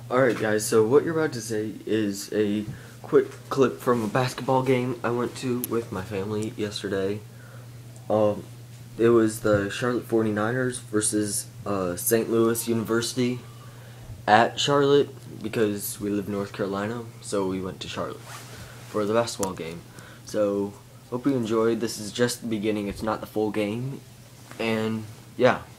Alright guys, so what you're about to say is a quick clip from a basketball game I went to with my family yesterday. Um, it was the Charlotte 49ers versus St. Louis University at Charlotte because we live in North Carolina, so we went to Charlotte for the basketball game. So, hope you enjoyed. This is just the beginning, it's not the full game. And, yeah.